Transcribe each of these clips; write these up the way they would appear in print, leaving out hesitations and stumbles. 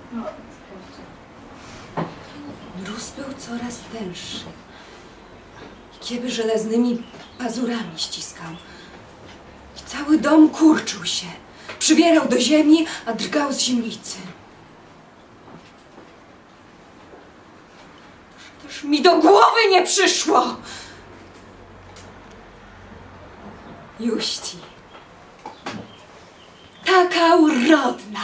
Mróz był coraz tęższy. Kieły żelaznymi pazurami ściskał. I cały dom kurczył się. Przywierał do ziemi, a drgał z zimnicy. Toż mi do głowy nie przyszło! Juści. Taka urodna.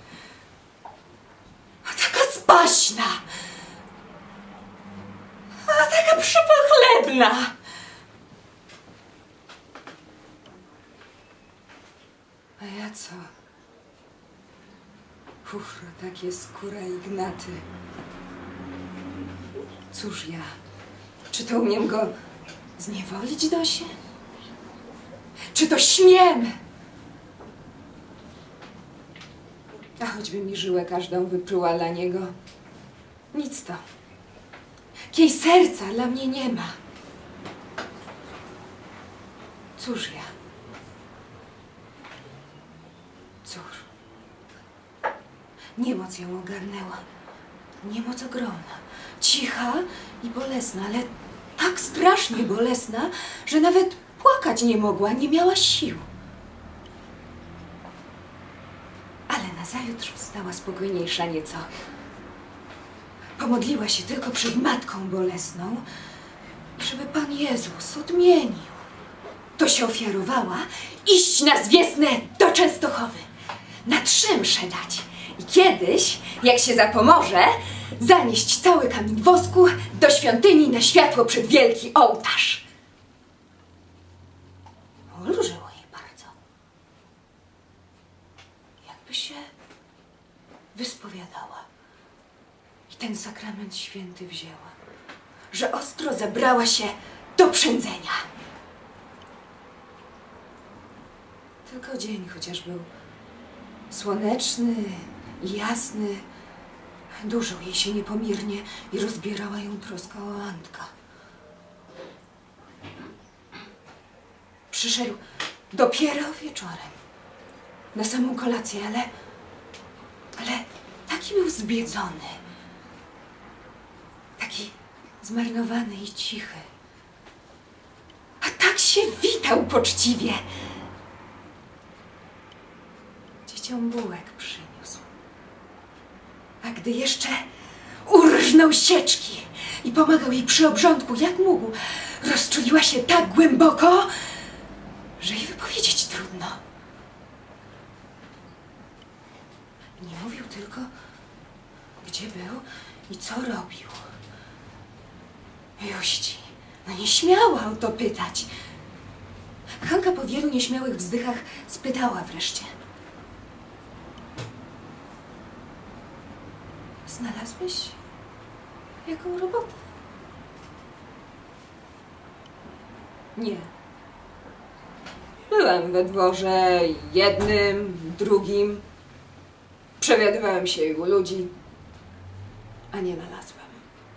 A taka spaśna. A taka przepochlebna. A ja co? Chuchro, takie skóra i gnaty. Cóż ja? Czy to umiem go zniewolić, Dosie? Czy to śmiem? A choćby mi żyłę każdą wypruła dla niego. Nic to. Kiej serca dla mnie nie ma. Cóż ja? Cóż? Niemoc ją ogarnęła. Niemoc ogromna. Cicha i bolesna, ale tak strasznie bolesna, że nawet płakać nie mogła, nie miała sił. Ale nazajutrz wstała spokojniejsza nieco. Pomodliła się tylko przed Matką Bolesną, żeby Pan Jezus odmienił. To się ofiarowała iść na zwiesnę do Częstochowy, na 3 msze dać i kiedyś, jak się zapomoże, zanieść cały kamień wosku do świątyni na światło przed wielki ołtarz. Ulżyło jej bardzo. Jakby się wyspowiadała i ten sakrament święty wzięła, że ostro zabrała się do przędzenia. Tylko dzień chociaż był słoneczny i jasny, dużo jej się niepomirnie i rozbierała ją troska o Antka. Przyszedł dopiero wieczorem, na samą kolację, ale taki był zbiedzony, taki zmarnowany i cichy, a tak się witał poczciwie. Dzieciom bułek przyniósł, a gdy jeszcze urżnął sieczki i pomagał jej przy obrządku jak mógł, rozczuliła się tak głęboko, że jej wypowiedzieć trudno. Nie mówił tylko, gdzie był i co robił. Juści, no nie śmiała o to pytać. Hanka po wielu nieśmiałych wzdychach spytała wreszcie. Znalazłeś jaką robotę? Nie. Byłem we dworze jednym, drugim. Przewiadywałem się u ludzi, a nie znalazłem.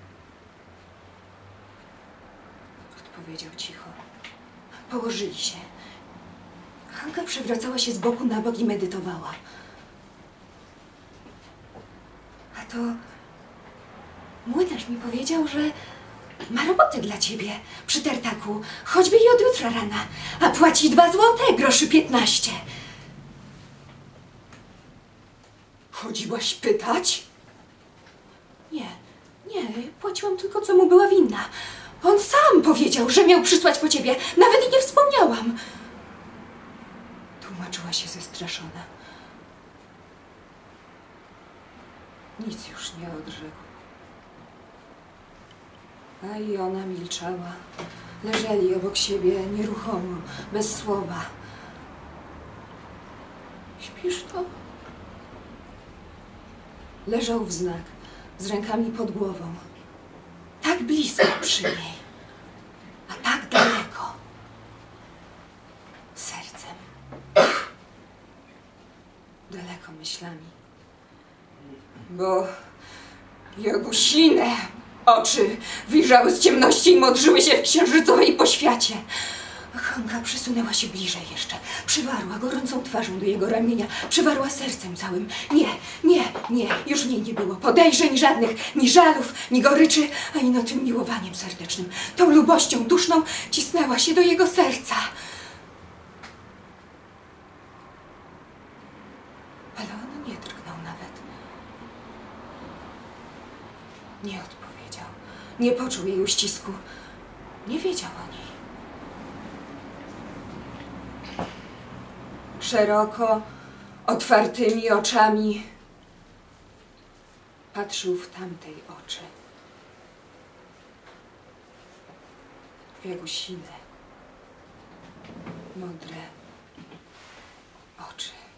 Odpowiedział cicho. Położyli się. Hanka przewracała się z boku na bok i medytowała. A to młynarz mi powiedział, że ma robotę dla ciebie przy tartaku, choćby i od jutra rana, a płaci 2 złote, groszy 15. Chodziłaś pytać? Nie, płaciłam tylko, co mu była winna. On sam powiedział, że miał przysłać po ciebie, nawet i nie wspomniałam. Tłumaczyła się zestraszona. Nic już nie odrzekł. A i ona milczała. Leżeli obok siebie nieruchomo, bez słowa. Śpisz to? Leżał wznak, z rękami pod głową. Tak blisko przy niej, a tak daleko. Sercem. Daleko myślami. Bo jogusine oczy wyjrzały z ciemności i modrzyły się w księżycowej poświacie. Hanka przysunęła się bliżej jeszcze. Przywarła gorącą twarzą do jego ramienia. Przywarła sercem całym. Nie. Już w niej nie było podejrzeń żadnych, ni żalów, ni goryczy, a ino tym miłowaniem serdecznym. Tą lubością duszną cisnęła się do jego serca. Ale on nie drgnął nawet. Nie odpowiedział. Nie poczuł jej uścisku. Nie wiedział o niej. Szeroko, otwartymi oczami patrzył w tamtej oczy. W Jagusine modre oczy.